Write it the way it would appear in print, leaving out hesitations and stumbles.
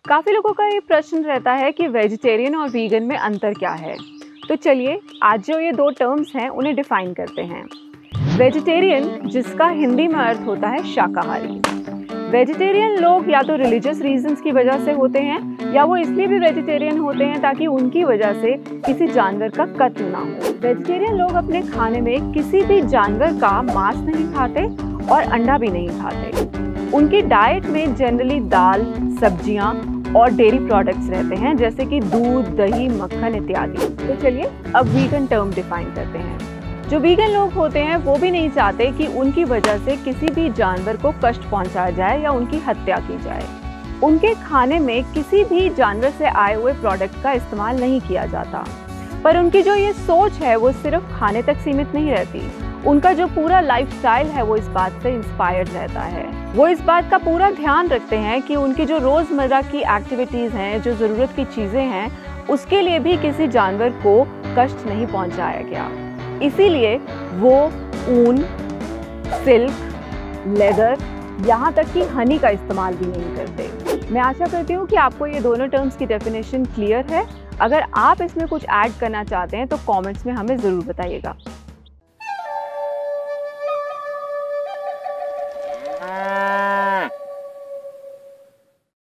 काफ़ी लोगों का ये प्रश्न रहता है कि वेजिटेरियन और वीगन में अंतर क्या है। तो चलिए आज जो ये दो टर्म्स हैं उन्हें डिफाइन करते हैं। वेजिटेरियन, जिसका हिंदी में अर्थ होता है शाकाहारी। वेजिटेरियन लोग या तो रिलीजियस रीजंस की वजह से होते हैं या वो इसलिए भी वेजिटेरियन होते हैं ताकि उनकी वजह से किसी जानवर का कत्ल ना हो। वेजिटेरियन लोग अपने खाने में किसी भी जानवर का मांस नहीं खाते और अंडा भी नहीं खाते। उनकी डाइट में जनरली दाल, सब्जियां और डेयरी प्रोडक्ट्स रहते हैं, जैसे कि दूध, दही, मक्खन इत्यादि। तो चलिए अब वीगन टर्म डिफाइन करते हैं। जो वीगन लोग होते हैं वो भी नहीं चाहते कि उनकी वजह से किसी भी जानवर को कष्ट पहुंचाया जाए या उनकी हत्या की जाए। उनके खाने में किसी भी जानवर से आए हुए प्रोडक्ट का इस्तेमाल नहीं किया जाता। पर उनकी जो ये सोच है वो सिर्फ खाने तक सीमित नहीं रहती। उनका जो पूरा लाइफस्टाइल है वो इस बात से इंस्पायर्ड रहता है। वो इस बात का पूरा ध्यान रखते हैं कि उनकी जो रोज़मर्रा की एक्टिविटीज़ हैं, जो ज़रूरत की चीज़ें हैं, उसके लिए भी किसी जानवर को कष्ट नहीं पहुंचाया गया। इसीलिए वो ऊन, सिल्क, लेदर, यहाँ तक कि हनी का इस्तेमाल भी नहीं करते। मैं आशा करती हूँ कि आपको ये दोनों टर्म्स की डेफिनेशन क्लियर है। अगर आप इसमें कुछ ऐड करना चाहते हैं तो कमेंट्स में हमें ज़रूर बताइएगा।